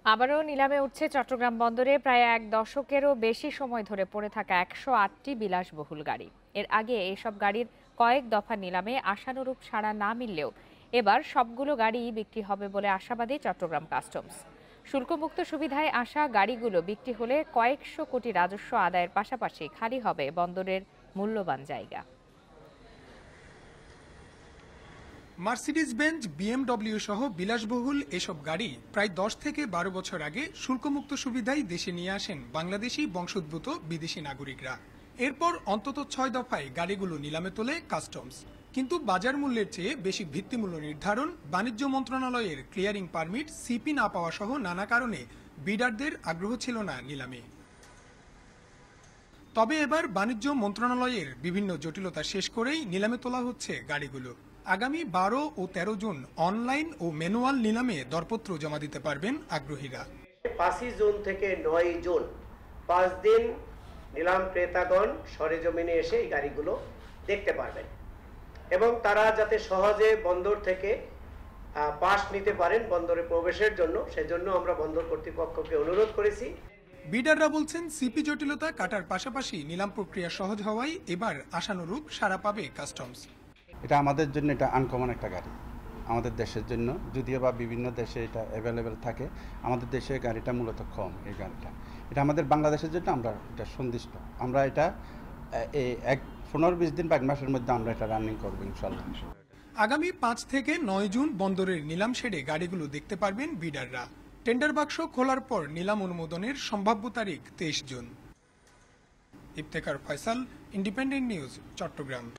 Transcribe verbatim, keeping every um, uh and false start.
আবারও নিলামে উঠছে চট্টগ্রাম বন্দরে প্রায় এক দশকেরও বেশি সময় ধরে পড়ে থাকা একশো আটটি বিলাসবহুল গাড়ি। এর আগে এসব গাড়ির কয়েক দফা নিলামে আশানুরূপ সাড়া না মিললেও এবার সবগুলো গাড়ি বিক্রি হবে বলে আশাবাদী চট্টগ্রাম কাস্টমস। শুল্কমুক্ত সুবিধায় আসা গাড়িগুলো বিক্রি হলে কয়েকশো কোটি রাজস্ব আদায়ের পাশাপাশি খালি হবে বন্দরের মূল্যবান জায়গা। মার্সিডিজ বেঞ্জ, বিএমডব্লিউ সহ বিলাসবহুল এসব গাড়ি প্রায় দশ থেকে বারো বছর আগে শুল্কমুক্ত সুবিধায় দেশে নিয়ে আসেন বাংলাদেশি বংশোদ্ভূত বিদেশি নাগরিকরা। এরপর অন্তত ছয় দফায় গাড়িগুলো নিলামে তোলে কাস্টমস। কিন্তু বাজার মূল্যের চেয়ে বেশি ভিত্তিমূল্য নির্ধারণ, বাণিজ্য মন্ত্রণালয়ের ক্লিয়ারিং পারমিট, সিপি না পাওয়া সহ নানা কারণে বিডারদের আগ্রহ ছিল না নিলামে। তবে এবার বাণিজ্য মন্ত্রণালয়ের বিভিন্ন জটিলতা শেষ করেই নিলামে তোলা হচ্ছে গাড়িগুলো। আগামী বারো ও তেরো জুন অনলাইন ও ম্যানুয়াল নিলামে দরপত্র জমা দিতে পারবেন আগ্রহীরা। পাঁচই জুন থেকে নয় জুন পাঁচ দিন নিলাম ক্রেতাগণ সরেজমিনে এসে এই গাড়িগুলো দেখতে পারবেন এবং তারা যাতে সহজে বন্দর থেকে পাস নিতে পারেন বন্দরে প্রবেশের জন্য, সেজন্য আমরা বন্দর কর্তৃপক্ষকে অনুরোধ করেছি। বিডাররা বলছেন সিপি জটিলতা কাটার পাশাপাশি নিলাম প্রক্রিয়া সহজ হওয়ায় এবার আশানুরূপ সাড়া পাবে কাস্টমস। এটা আমাদের জন্য এটা আনকমন একটা গাড়ি, আমাদের দেশের জন্য, যদিও বা বিভিন্ন দেশে এটা অ্যাভেলেবেল থাকে, আমাদের দেশে গাড়িটা মূলত কম। এই গাড়িটা এটা আমাদের বাংলাদেশের জন্য আমরা এটা সন্তুষ্ট। আমরা এটা এই এক পনেরো বিশ দিন বা এক মাসের মধ্যে আমরা এটা রানিং করবো ইনশাল্লাহ। আগামী পাঁচ থেকে নয় জুন বন্দরের নিলাম শেডে গাড়িগুলো দেখতে পারবেন বিডাররা। টেন্ডার বাক্স খোলার পর নিলাম অনুমোদনের সম্ভাব্য তারিখ তেইশ June. Iftekhar Faisal, Independent News, Chittagong.